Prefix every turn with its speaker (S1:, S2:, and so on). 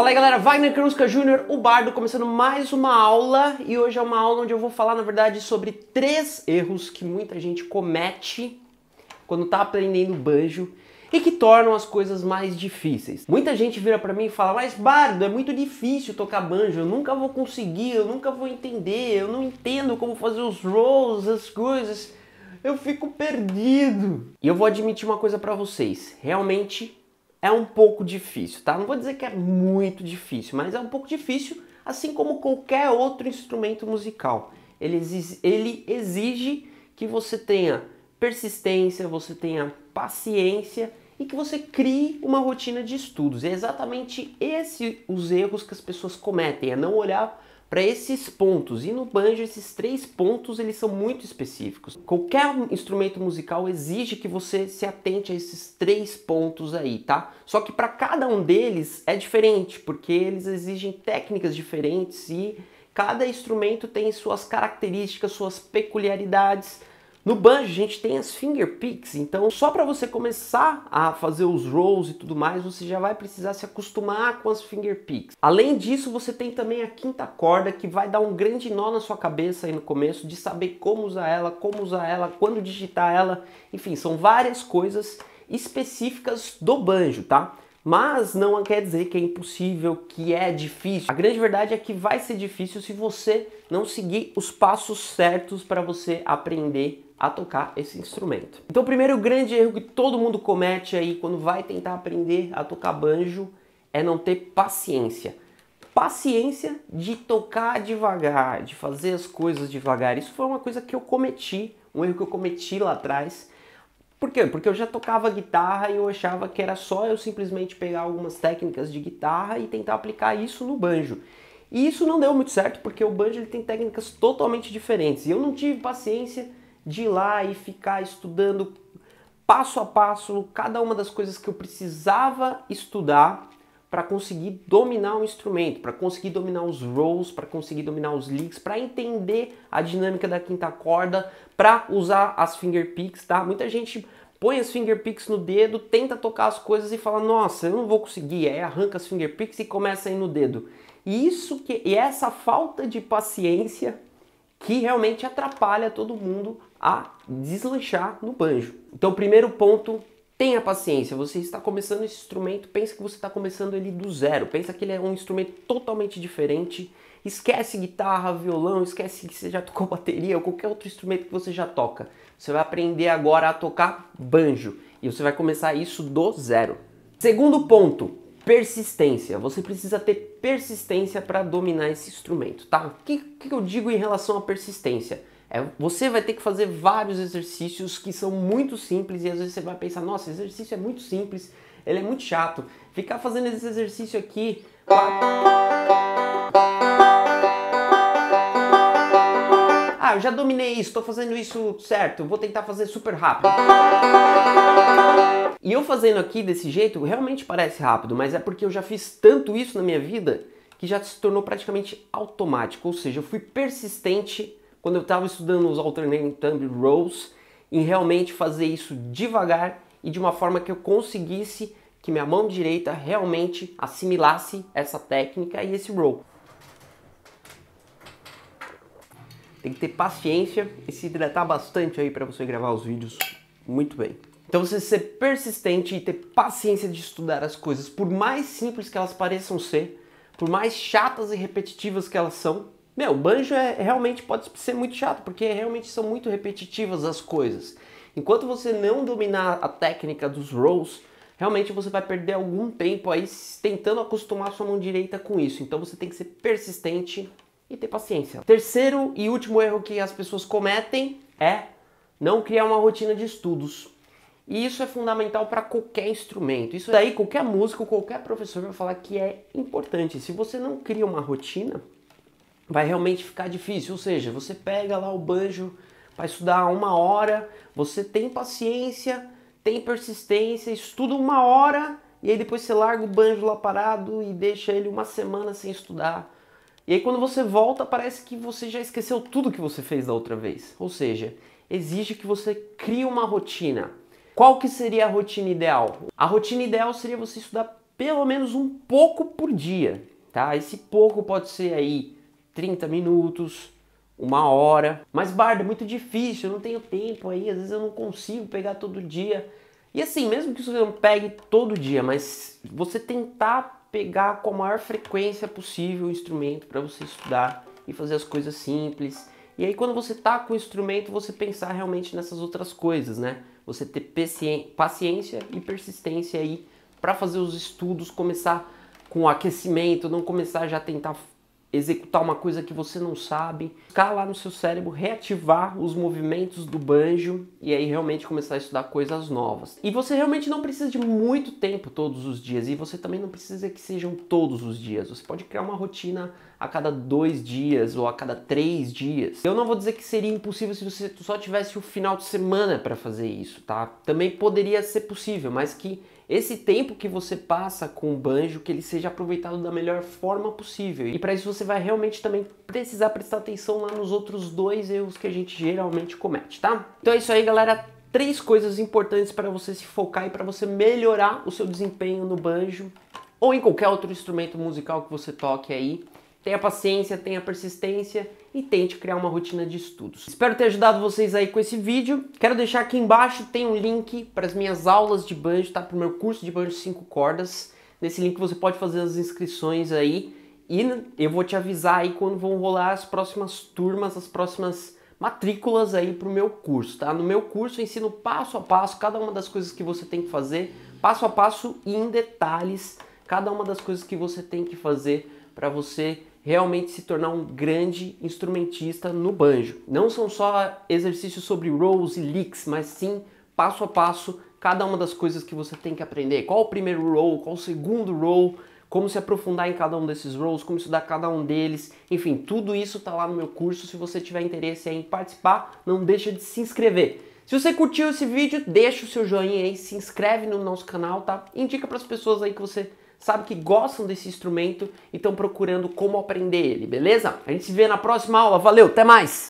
S1: Fala aí galera, Wagner Krunska Jr., o Bardo, começando mais uma aula. E hoje é uma aula onde eu vou falar, na verdade, sobre 3 erros que muita gente comete quando tá aprendendo banjo e que tornam as coisas mais difíceis. Muita gente vira pra mim e fala: mas Bardo, é muito difícil tocar banjo, eu nunca vou conseguir, eu nunca vou entender, eu não entendo como fazer os rolls, as coisas, eu fico perdido. E eu vou admitir uma coisa pra vocês, realmente é um pouco difícil, tá? Não vou dizer que é muito difícil, mas é um pouco difícil, assim como qualquer outro instrumento musical. Ele exige que você tenha persistência, você tenha paciência e que você crie uma rotina de estudos. E é exatamente os erros que as pessoas cometem, é não olhar para esses pontos. E no banjo, esses 3 pontos, eles são muito específicos. Qualquer instrumento musical exige que você se atente a esses 3 pontos aí, tá? Só que para cada um deles é diferente, porque eles exigem técnicas diferentes e cada instrumento tem suas características, suas peculiaridades. No banjo a gente tem as finger picks, então só para você começar a fazer os rolls e tudo mais, você já vai precisar se acostumar com as finger picks. Além disso, você tem também a quinta corda, que vai dar um grande nó na sua cabeça aí no começo, de saber como usar ela, quando digitar ela, enfim, são várias coisas específicas do banjo, tá? Mas não quer dizer que é impossível, que é difícil. A grande verdade é que vai ser difícil se você não seguir os passos certos para você aprender a tocar esse instrumento. Então o primeiro grande erro que todo mundo comete aí quando vai tentar aprender a tocar banjo é não ter paciência. Paciência de tocar devagar, de fazer as coisas devagar. Isso foi uma coisa que eu cometi, um erro que eu cometi lá atrás. Por quê? Porque eu já tocava guitarra e eu achava que era só eu simplesmente pegar algumas técnicas de guitarra e tentar aplicar isso no banjo. E isso não deu muito certo, porque o banjo ele tem técnicas totalmente diferentes. E eu não tive paciência de ir lá e ficar estudando passo a passo cada uma das coisas que eu precisava estudar para conseguir dominar o instrumento, para conseguir dominar os rolls, para conseguir dominar os licks, para entender a dinâmica da quinta corda, para usar as finger picks, tá? Muita gente põe as finger picks no dedo, tenta tocar as coisas e fala: nossa, eu não vou conseguir, aí arranca as finger picks e começa a ir no dedo. E essa falta de paciência que realmente atrapalha todo mundo a deslanchar no banjo. Então, primeiro ponto, tenha paciência. Você está começando esse instrumento, pensa que você está começando ele do zero, pensa que ele é um instrumento totalmente diferente. Esquece guitarra, violão, esquece que você já tocou bateria ou qualquer outro instrumento que você já toca. Você vai aprender agora a tocar banjo e você vai começar isso do zero. Segundo ponto, persistência. Você precisa ter persistência para dominar esse instrumento, tá? O que eu digo em relação à persistência? Você vai ter que fazer vários exercícios que são muito simples e às vezes você vai pensar: nossa, esse exercício é muito simples, ele é muito chato. Ficar fazendo esse exercício aqui... Ah, eu já dominei isso, estou fazendo isso certo, vou tentar fazer super rápido. E eu fazendo aqui desse jeito, realmente parece rápido, mas é porque eu já fiz tanto isso na minha vida que já se tornou praticamente automático. Ou seja, eu fui persistente quando eu estava estudando os alternating thumb rolls em realmente fazer isso devagar e de uma forma que eu conseguisse que minha mão direita realmente assimilasse essa técnica e esse roll. Tem que ter paciência e se hidratar bastante aí para você gravar os vídeos muito bem. Então você ser persistente e ter paciência de estudar as coisas, por mais simples que elas pareçam ser, por mais chatas e repetitivas que elas são. Meu, banjo realmente pode ser muito chato, porque realmente são muito repetitivas as coisas. Enquanto você não dominar a técnica dos rolls, realmente você vai perder algum tempo aí tentando acostumar a sua mão direita com isso. Então você tem que ser persistente e ter paciência. Terceiro e último erro que as pessoas cometem é não criar uma rotina de estudos. E isso é fundamental para qualquer instrumento. Isso daí, qualquer músico, qualquer professor vai falar que é importante. Se você não cria uma rotina, vai realmente ficar difícil. Ou seja, você pega lá o banjo para estudar 1 hora, você tem paciência, tem persistência, estuda 1 hora e aí depois você larga o banjo lá parado e deixa ele 1 semana sem estudar. E aí quando você volta, parece que você já esqueceu tudo que você fez da outra vez. Ou seja, exige que você crie uma rotina. Qual que seria a rotina ideal? A rotina ideal seria você estudar pelo menos um pouco por dia, tá? Esse pouco pode ser aí 30 minutos, 1 hora. Mas, Bardo, é muito difícil, eu não tenho tempo aí, às vezes eu não consigo pegar todo dia. E assim, mesmo que você não pegue todo dia, mas você tentar pegar com a maior frequência possível o instrumento para você estudar e fazer as coisas simples. E aí quando você tá com o instrumento, você pensar realmente nessas outras coisas, né? Você ter paciência e persistência aí para fazer os estudos, começar com aquecimento, não começar já a tentar executar uma coisa que você não sabe, ficar lá no seu cérebro, reativar os movimentos do banjo e aí realmente começar a estudar coisas novas. E você realmente não precisa de muito tempo todos os dias, e você também não precisa que sejam todos os dias. Você pode criar uma rotina a cada 2 dias ou a cada 3 dias. Eu não vou dizer que seria impossível se você só tivesse o final de semana para fazer isso, tá? Também poderia ser possível, mas que esse tempo que você passa com o banjo, que ele seja aproveitado da melhor forma possível. E para isso você vai realmente também precisar prestar atenção lá nos outros 2 erros que a gente geralmente comete, tá? Então é isso aí, galera. 3 coisas importantes para você se focar e para você melhorar o seu desempenho no banjo ou em qualquer outro instrumento musical que você toque aí. Tenha paciência, tenha persistência e tente criar uma rotina de estudos. Espero ter ajudado vocês aí com esse vídeo. Quero deixar aqui embaixo, tem um link para as minhas aulas de banjo, tá? Para o meu curso de banjo 5 cordas. Nesse link você pode fazer as inscrições aí e eu vou te avisar aí quando vão rolar as próximas turmas, as próximas matrículas aí para o meu curso, tá? No meu curso eu ensino passo a passo cada uma das coisas que você tem que fazer, passo a passo e em detalhes, cada uma das coisas que você tem que fazer para você realmente se tornar um grande instrumentista no banjo. Não são só exercícios sobre rolls e licks, mas sim passo a passo cada uma das coisas que você tem que aprender. Qual o primeiro roll, qual o segundo roll, como se aprofundar em cada um desses rolls, como estudar cada um deles. Enfim, tudo isso está lá no meu curso. Se você tiver interesse em participar, não deixa de se inscrever. Se você curtiu esse vídeo, deixa o seu joinha aí, se inscreve no nosso canal, tá? Indica para as pessoas aí que você sabe que gostam desse instrumento e estão procurando como aprender ele, beleza? A gente se vê na próxima aula. Valeu, até mais!